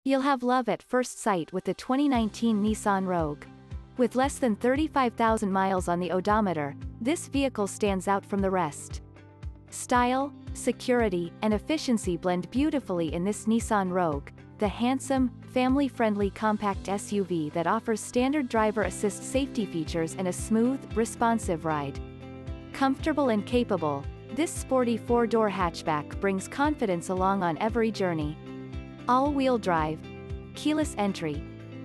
You'll have love at first sight with the 2019 Nissan Rogue. With less than 35,000 miles on the odometer, this vehicle stands out from the rest. Style, security, and efficiency blend beautifully in this Nissan Rogue, the handsome, family-friendly compact SUV that offers standard driver assist safety features and a smooth, responsive ride. Comfortable and capable, this sporty four-door hatchback brings confidence along on every journey. All-wheel drive, keyless entry,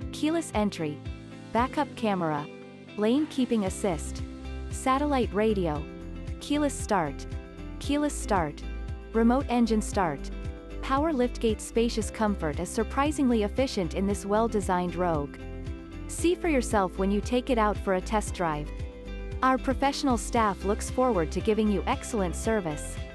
backup camera, lane keeping assist, satellite radio, keyless start, remote engine start. Power liftgate. Spacious comfort is surprisingly efficient in this well-designed Rogue. See for yourself when you take it out for a test drive. Our professional staff looks forward to giving you excellent service.